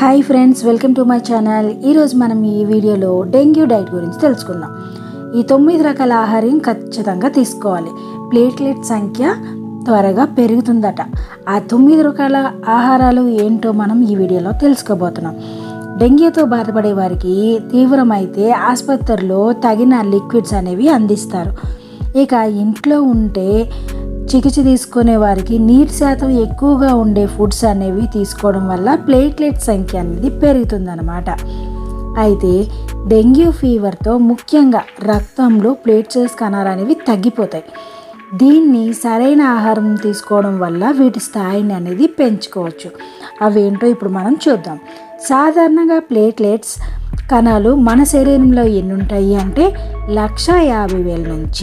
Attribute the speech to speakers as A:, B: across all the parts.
A: Hi friends, welcome to my channel. ఈరోజు మనం ఈ వీడియోలో డెంగ్యూ డైట్ గురించి తెలుసుకుందాం. ఈ 9 రకాల ఆహారం ఖచ్చితంగా తీసుకోవాలి. ప్లేట్లెట్ సంఖ్య త్వరగా పెరుగుతుందట. ఆ 9 రకాల ఆహారాలు ఏంటో మనం ఈ వీడియోలో తెలుసుకోబోతున్నాం. డెంగ్యూతో బాధపడే వారికి తీవ్రమైతే ఆసుపత్రిలో తగిన లిక్విడ్స్ అనేవి అందిస్తారు. ఇక ఇంట్లో ఉంటే చికిత్స తీసుకునే వారికి నీటి శాతం ఎక్కువగా ఉండే ఫుడ్స్ అనేవి తీసుకోవడం వల్ల ప్లేట్లెట్ సంఖ్య అనేది పెరుగుతుందన్నమాట. అయితే డెంగ్యూ ఫీవర్తో ముఖ్యంగా రక్తంలో ప్లేట్లెట్స్ కణాలు అనేవి తగ్గిపోతాయి. దీన్ని సరైన ఆహారం తీసుకోవడం వల్ల వీటి స్థాయిని అనేది పెంచుకోవచ్చు. అవేంటో ఇప్పుడు మనం చూద్దాం. సాధారణంగా ప్లేట్లెట్స్ కణాలు మన శరీరంలో ఎన్ని ఉంటాయి అంటే 1,50,000 నుంచి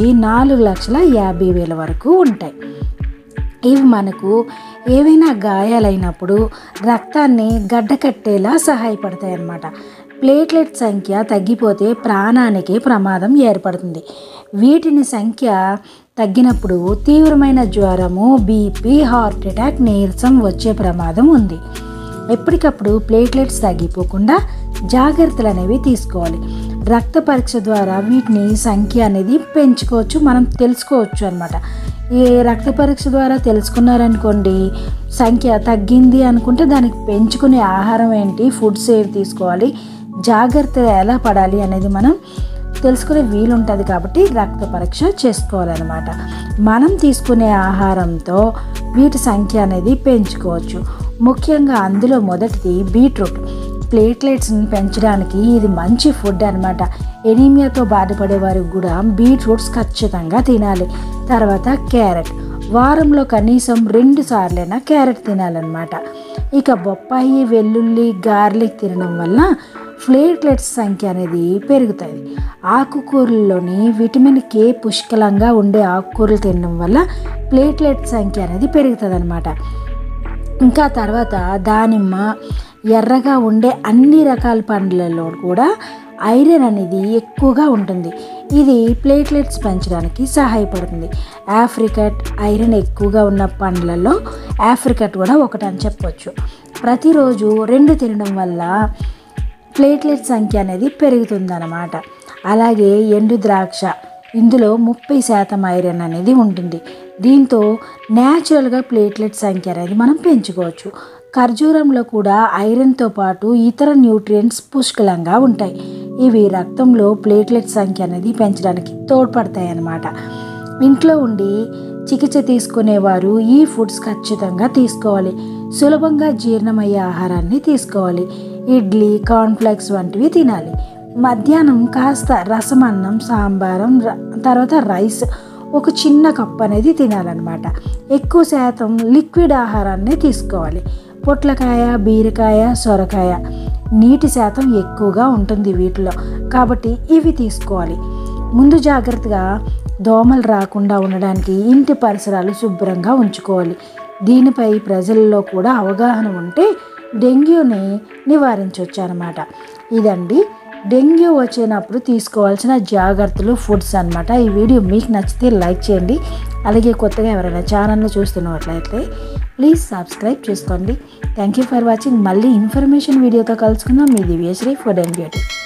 A: 4,50,000 వరకు ఉంటాయి. ఇవి మనకు ఏవైనా గాయాలైనప్పుడు రక్తాన్ని గడ్డకట్టేలా సహాయపడతాయి అన్నమాట. ప్లేట్లెట్ సంఖ్య తగ్గిపోతే ప్రాణానికి ప్రమాదం ఏర్పడుతుంది. వీటిని సంఖ్య తగ్గినప్పుడు తీవ్రమైన జ్వరము, బీపీ, హార్ట్ అటాక్, నీరసం వచ్చే ప్రమాదం ఉంది. ఎప్పటికప్పుడు ప్లేట్లెట్స్ తగ్గిపోకుండా జాగ్రత్తలు అనేవి తీసుకోవాలి. రక్త పరీక్ష ద్వారా వీటిని సంఖ్య అనేది పెంచుకోవచ్చు, మనం తెలుసుకోవచ్చు అన్నమాట. ఈ రక్త పరీక్ష ద్వారా తెలుసుకున్నారనుకోండి, సంఖ్య తగ్గింది అనుకుంటే దానికి పెంచుకునే ఆహారం ఏంటి, ఫుడ్స్ ఏవి తీసుకోవాలి, జాగ్రత్త ఎలా పడాలి అనేది మనం తెలుసుకునే వీలుంటుంది. కాబట్టి రక్త పరీక్ష చేసుకోవాలన్నమాట. మనం తీసుకునే ఆహారంతో వీటి సంఖ్య అనేది పెంచుకోవచ్చు. ముఖ్యంగా అందులో మొదటిది బీట్రూట్. ప్లేట్లెట్స్ని పెంచడానికి ఇది మంచి ఫుడ్ అనమాట. ఎనీమియాతో బాధపడే వారికి కూడా బీట్రూట్స్ ఖచ్చితంగా తినాలి. తర్వాత క్యారెట్, వారంలో కనీసం 2 సార్లైనా క్యారెట్ తినాలన్నమాట. ఇక బొప్పాయి, వెల్లుల్లి, గార్లిక్ తినడం వల్ల ప్లేట్లెట్స్ సంఖ్య అనేది పెరుగుతుంది. ఆకుకూరల్లోని విటమిన్ కే పుష్కలంగా ఉండే ఆకుకూరలు తినడం వల్ల ప్లేట్లెట్ సంఖ్య అనేది పెరుగుతుంది అనమాట. ఇంకా తర్వాత దానిమ్మ, ఎర్రగా ఉండే అన్ని రకాల పండ్లలో కూడా ఐరన్ అనేది ఎక్కువగా ఉంటుంది. ఇది ప్లేట్లెట్స్ పెంచడానికి సహాయపడుతుంది. ఆఫ్రికట్, ఐరన్ ఎక్కువగా ఉన్న పండ్లలో ఆఫ్రికట్ కూడా ఒకటని చెప్పొచ్చు. ప్రతిరోజు 2 తినడం వల్ల ప్లేట్లెట్ సంఖ్య అనేది పెరుగుతుందన్నమాట. అలాగే ఎండు ద్రాక్ష, ఇందులో 30% ఐరన్ అనేది ఉంటుంది. దీంతో న్యాచురల్గా ప్లేట్లెట్ సంఖ్య అనేది మనం పెంచుకోవచ్చు. ఖర్జూరంలో కూడా ఐరన్తో పాటు ఇతర న్యూట్రియంట్స్ పుష్కలంగా ఉంటాయి. ఇవి రక్తంలో ప్లేట్లెట్ సంఖ్య అనేది పెంచడానికి తోడ్పడతాయి అన్నమాట. ఇంట్లో ఉండి చికిత్స తీసుకునేవారు ఈ ఫుడ్స్ ఖచ్చితంగా తీసుకోవాలి. సులభంగా జీర్ణమయ్యే ఆహారాన్ని తీసుకోవాలి. ఇడ్లీ, కార్న్ఫ్లెక్స్ వంటివి తినాలి. మధ్యాహ్నం కాస్త రసం అన్నం, సాంబారం, తర్వాత రైస్ ఒక చిన్న కప్ అనేది తినాలన్నమాట. ఎక్కువ శాతం లిక్విడ్ ఆహారాన్ని తీసుకోవాలి. పొట్లకాయ, బీరకాయ, సొరకాయ నీటి శాతం ఎక్కువగా ఉంటుంది వీటిలో, కాబట్టి ఇవి తీసుకోవాలి. ముందు జాగ్రత్తగా దోమలు రాకుండా ఉండడానికి ఇంటి పరిసరాలు శుభ్రంగా ఉంచుకోవాలి. దీనిపై ప్రజల్లో కూడా అవగాహన ఉంటే డెంగ్యూని నివారించవచ్చు అన్నమాట. ఇదండి డెంగ్యూ వచ్చినప్పుడు తీసుకోవాల్సిన జాగ్రత్తలు, ఫుడ్స్ అన్నమాట. ఈ వీడియో మీకు నచ్చితే లైక్ చేయండి. అలాగే కొత్తగా ఎవరైనా ఛానల్ని చూస్తున్నట్లయితే ప్లీజ్ సబ్స్క్రైబ్ చేసుకోండి. Thank you for watching. మళ్ళీ ఇన్ఫర్మేషన్ వీడియోతో కలుసుకుందాం. మీ దివ్యశ్రీ ఫుడ్ అండ్ బ్యూటీ.